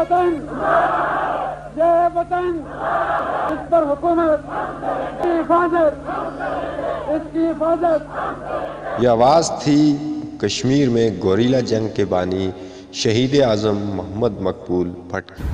वतन, जय वतन, इस पर हुकूमत की हिफाजत, इसकी हिफाजत। ये आवाज़ थी कश्मीर में गोरिल्ला जंग के बानी शहीद आज़म मोहम्मद मकबूल भट्ट की।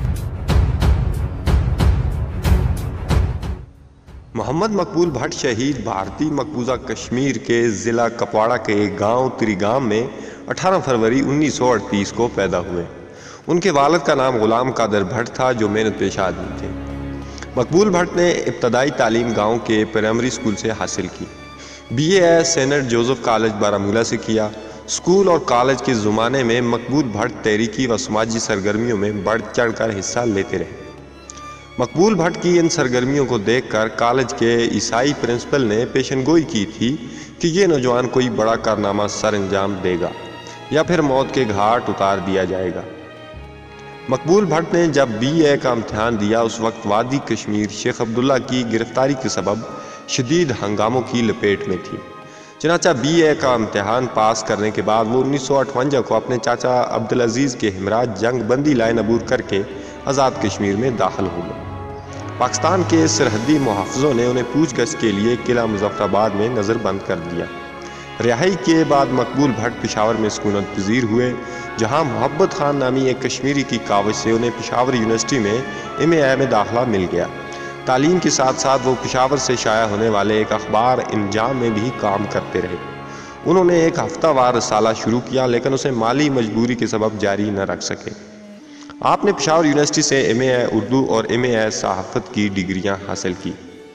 मोहम्मद मकबूल भट्ट शहीद भारतीय मकबूजा कश्मीर के ज़िला कपवाड़ा के एक गाँव त्रिगाम में 18 फरवरी 1938 को पैदा हुए। उनके वालिद का नाम गुलाम कादर भट्ट था, जो मेहनत पेश आदमी थे। मकबूल भट्ट ने इब्तदाई तालीम गाँव के प्राइमरी स्कूल से हासिल की। BA Saint Joseph college Baramulla से किया। स्कूल और कॉलेज के ज़माने में मकबूल भट्ट तहरीकी व समाजी सरगर्मियों में बढ़ चढ़ कर हिस्सा लेते रहे। मकबूल भट्ट की इन सरगर्मियों को देखकर कॉलेज के ईसाई प्रिंसिपल ने पेशनगोई की थी कि ये नौजवान कोई बड़ा कारनामा सर अंजाम देगा या फिर मौत के घाट उतार दिया जाएगा। मकबूल भट्ट ने जब BA का इम्तहान दिया, उस वक्त वादी कश्मीर शेख अब्दुल्ला की गिरफ्तारी के सबब शदीद हंगामों की लपेट में थी। चनाचा BA का इम्तहान पास करने के बाद वो 1958 को अपने चाचा अब्दुल अजीज़ के हमरा जंग बंदी लाइन अबूर करके आज़ाद कश्मीर में दाखिल हो गए। पाकिस्तान के सरहदी मुहाफ़िज़ों ने उन्हें पूछगछ के लिए किला मुज़फ़्फ़राबाद में नज़रबंद कर दिया। रिहाई के बाद मकबूल भट्ट पेशावर में सुकूनत पज़ीर हुए, जहाँ मोहब्बत खान नामी एक कश्मीरी की काविश से उन्हें पेशावर यूनिवर्सिटी में MA में दाखिला मिल गया। तालीम के साथ साथ वो पेशावर से शाया होने वाले एक अखबार इंजाम में भी काम करते रहे। उन्होंने एक हफ्तावार रसाला शुरू किया, लेकिन उसे माली मजबूरी के सबब जारी न रख सके। आपने पेशावर यूनिवर्सिटी से MA उर्दू और MA सहाफ़त की डिग्रियां हासिल की।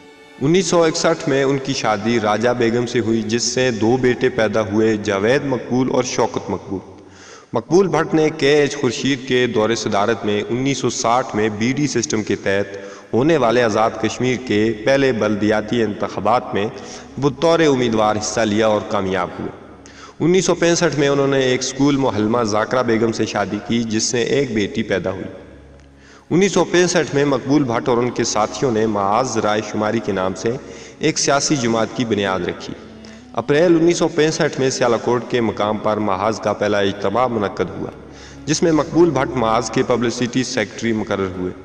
1961 में उनकी शादी राजा बेगम से हुई, जिससे 2 बेटे पैदा हुए, जावेद मकबूल और शौकत मकबूल। मकबूल भट्ट ने KH खुर्शीद के दौरे सदारत में 1960 में BD सिस्टम के तहत होने वाले आज़ाद कश्मीर के पहले बल्दियाती इंतख़ाबात में बतौर उम्मीदवार हिस्सा लिया और कामयाब हुए। 1965 में उन्होंने एक स्कूल मुहल्लमा ज़ाकरा बेगम से शादी की, जिससे एक बेटी पैदा हुई। 1965 में मकबूल भट्ट और उनके साथियों ने महाज़ राय शुमारी के नाम से एक सियासी जमात की बुनियाद रखी। अप्रैल 1965 में सियालकोट के मकाम पर महाज़ का पहला इज्तिमा मुनक्कद हुआ, जिसमें मकबूल भट्ट महाज़ के पब्लिसिटी सेक्रेटरी मुकर्रर हुए।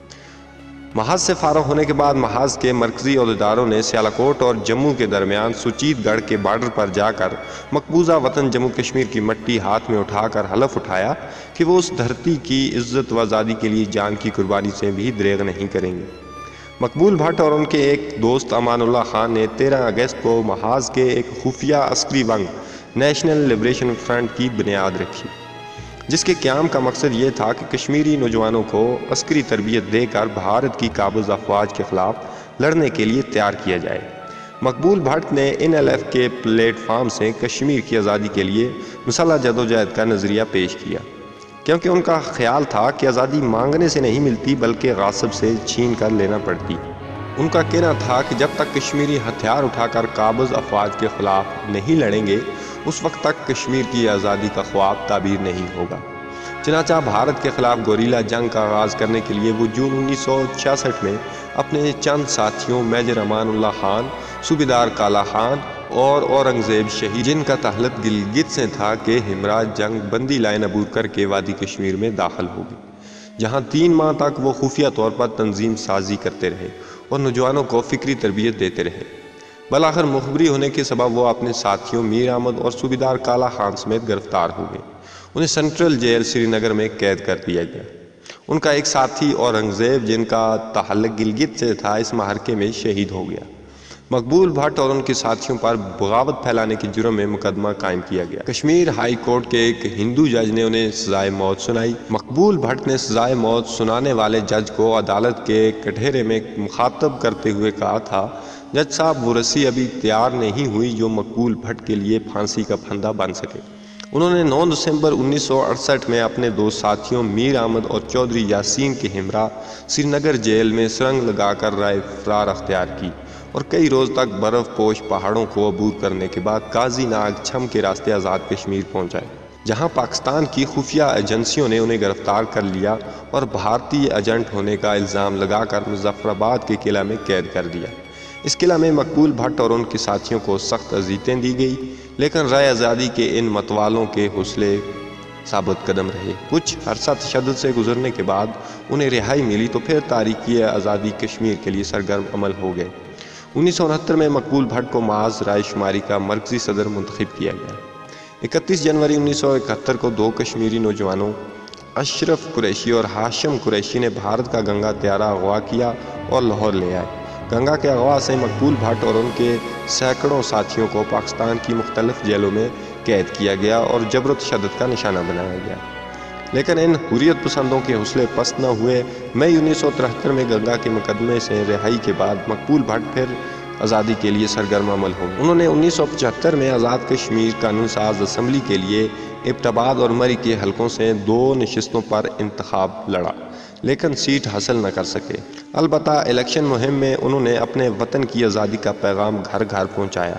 महाज़ से फारग होने के बाद महाज़ के मरकज़ी अहदेदारों ने सियालकोट और जम्मू के दरमियान सुचीतगढ़ के बॉर्डर पर जाकर मकबूजा वतन जम्मू कश्मीर की मट्टी हाथ में उठाकर हलफ उठाया कि वो उस धरती की इज़्ज़त व आज़ादी के लिए जान की कुर्बानी से भी दरेग नहीं करेंगे। मकबूल भट्ट और उनके एक दोस्त अमानुल्लाह खान ने 13 अगस्त को महाज़ के एक खुफिया अस्करी वंग नेशनल लिबरेशन फ्रंट की बुनियाद रखी, जिसके क़याम का मकसद ये था कि कश्मीरी नौजवानों को अस्करी तरबियत देकर भारत की काबिज़ अफवाज के ख़िलाफ़ लड़ने के लिए तैयार किया जाए। मकबूल भट्ट ने NLF के प्लेटफार्म से कश्मीर की आज़ादी के लिए मुसल्लह जदोजहद का नज़रिया पेश किया, क्योंकि उनका ख्याल था कि आज़ादी मांगने से नहीं मिलती बल्कि गासिब से छीन कर लेना पड़ती। उनका कहना था कि जब तक कश्मीरी हथियार उठाकर काबिज़ अफवाज के ख़िलाफ़ नहीं लड़ेंगे, उस वक्त तक कश्मीर की आज़ादी का ख्वाब ताबीर नहीं होगा। चनाचा भारत के ख़िलाफ़ गोरिल्ला जंग का आगाज़ करने के लिए वो जून 1966 में अपने चंद साथियों मेजर अमानुल्लाह खान, सूबेदार काला खान और औरंगज़ेब शहीद, जिनका ताल्लुक़ गिलगित से था, के हमरा जंग बंदी लाइन अबूर करके वादी कश्मीर में दाखिल हो गए, जहाँ 3 माह तक वो खुफिया तौर पर तंजीम साजी करते रहे और नौजवानों को फ़िक्री तरबियत देते रहे। बलाखिर मुखबरी होने के सबब वो अपने साथियों मीर अहमद और सूबेदार काला खान समेत गिरफ्तार हो गए। उन्हें सेंट्रल जेल श्रीनगर में कैद कर दिया गया। उनका एक साथी औरंगज़ेब, जिनका ताल्लुक़ गिलगित से था, इस माहरके में शहीद हो गया। मकबूल भट्ट और उनके साथियों पर बगावत फैलाने के जुर्म में मुकदमा कायम किया गया। कश्मीर हाई कोर्ट के एक हिंदू जज ने उन्हें सजाए मौत सुनाई। मकबूल भट्ट ने सजाए मौत सुनाने वाले जज को अदालत के कटहरे में मुखातब करते हुए कहा था, जज साहब, वो रस्सी अभी तैयार नहीं हुई जो मकबूल भट्ट के लिए फांसी का फंदा बन सके। उन्होंने 9 दिसंबर 1968 में अपने 2 साथियों मीर अहमद और चौधरी यासीन के हमरा श्रीनगर जेल में सुरंग लगाकर राह फरार अख्तियार की और कई रोज़ तक बर्फ़ पोश पहाड़ों को अबूर करने के बाद काजी नाग छम के रास्ते आज़ाद कश्मीर पहुँचाए, जहाँ पाकिस्तान की खुफिया एजेंसियों ने उन्हें गिरफ्तार कर लिया और भारतीय एजेंट होने का इल्ज़ाम लगाकर मुज़फ़्फ़राबाद के किला में कैद कर दिया। इस किला में मकबूल भट्ट और उनके साथियों को सख्त अज़ीतें दी गई, लेकिन राय आज़ादी के इन मतवालों के हौसले ثابت قدم رہے۔ کچھ عرصہ تشدد سے گزرنے کے بعد انہیں رہائی ملی تو پھر تاریخی آزادی کشمیر کے لیے سرگرم عمل ہو گئے۔ 1969 میں مقبول بھٹ کو محض رائے شماری کا مرکزی صدر منتخب کیا گیا۔ 31 جنوری 1971 کو دو کشمیری نوجوانوں اشرف قریشی اور ہاشم قریشی نے بھارت کا گنگا طیارہ اغوا کیا اور لاہور لے آئے۔ گنگا کے اغوا سے مقبول بھٹ اور ان کے سینکڑوں ساتھیوں کو پاکستان کی مختلف جیلوں میں قید کیا گیا اور جبر و تشدد کا نشانہ بنایا گیا، لیکن ان حریت پسندوں کے حوصلے پست نہ ہوئے۔ مئی 1973 میں گنگا کے مقدمے سے رہائی کے بعد مقبول بھٹ پھر آزادی کے لیے سرگرم عمل ہو گئے۔ انہوں نے 1975 میں آزاد کشمیر قانون ساز اسمبلی کے لیے ابٹاباد اور مری کے حلقوں سے 2 نشستوں پر انتخاب لڑا، لیکن سیٹ حاصل نہ کر سکے۔ البتہ الیکشن مہم میں انہوں نے اپنے وطن کی آزادی کا پیغام گھر گھر پہنچایا۔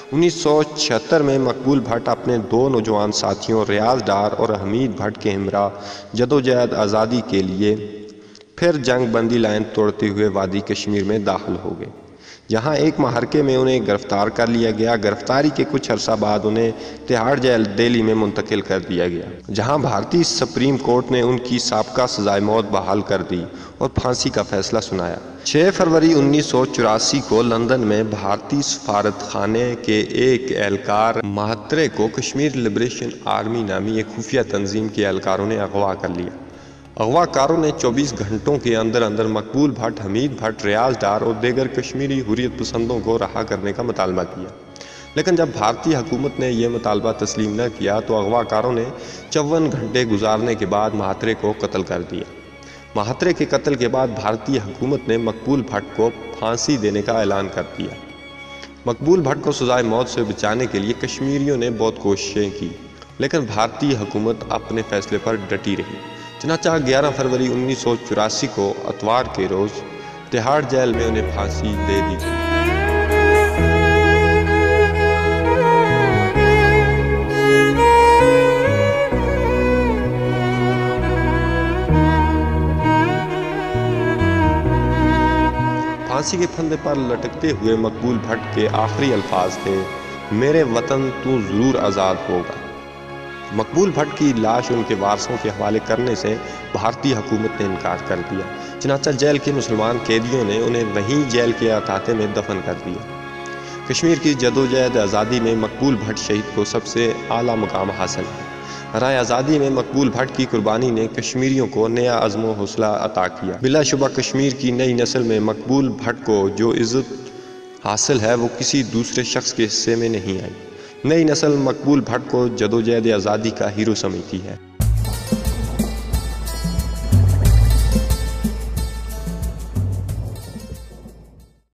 1976 میں مقبول بھٹ اپنے 2 نوجوان ساتھیوں ریاض ڈار اور حمید بھٹ کے ہمراہ جدوجہد آزادی کے لیے پھر جنگ بندی لائن توڑتے ہوئے وادی کشمیر میں داخل ہو گئے، جہاں ایک محرکے میں انہیں گرفتار کر لیا گیا۔ گرفتاری کے کچھ عرصہ بعد انہیں تہاڑ جیل دہلی میں منتقل کر دیا گیا، جہاں بھارتی سپریم کورٹ نے ان کی سابقہ سزائے موت بحال کر دی اور پھانسی کا فیصلہ سنایا۔ 6 فروری 1984 کو لندن میں بھارتی سفارت خانے کے ایک اہلکار مہاترے کو کشمیر لبریشن آرمی نامی ایک خفیہ تنظیم کے اہلکاروں نے اغوا کر لیا۔ اغوا کاروں نے 24 گھنٹوں کے اندر اندر مقبول بھٹ، حمید بھٹ، ریاض ڈار اور دیگر کشمیری حریت پسندوں کو رہا کرنے کا مطالبہ کیا، لیکن جب بھارتی حکومت نے یہ مطالبہ تسلیم نہ کیا تو اغوا کاروں نے 54 گھنٹے گزارنے کے بعد مہاترے کو قتل کر دیا۔ مہاترے کے قتل کے بعد بھارتی حکومت نے مقبول بھٹ کو پھانسی دینے کا اعلان کر دیا۔ مقبول بھٹ کو سزائے موت سے بچانے کے لیے کشمیریوں نے بہت کوششیں کی، لیکن بھارتی حکومت اپنے فیصلے پر ڈٹی رہی۔ چنانچہ 11 فروری 1984 کو اتوار کے روز تہاڑ جیل میں انہیں پھانسی دے دی گئی۔ پھانسی کے پھندے پر لٹکتے ہوئے مقبول بھٹ کے آخری الفاظ تھے، میرے وطن تو ضرور آزاد ہوگا۔ مقبول بھٹ کی لاش ان کے وارثوں کے حوالے کرنے سے بھارتی حکومت نے انکار کر دیا، چنانچہ جیل کے مسلمان قیدیوں نے انہیں وہیں جیل کے احاطے میں دفن کر دیا۔ کشمیر کی جدوجہد آزادی میں مقبول بھٹ شہید کو سب سے اعلیٰ مقام حاصل ہے۔ رائے آزادی میں مقبول بھٹ کی قربانی نے کشمیریوں کو نیا عزم و حوصلہ عطا کیا۔ بلا شبہ کشمیر کی نئی نسل میں مقبول بھٹ کو جو عزت حاصل ہے وہ کسی دوسرے شخص کے حصے میں نہیں آئی۔ نئی نسل مقبول بھٹ کو جدوجہد آزادی کا ہیرو سمجھتی ہے۔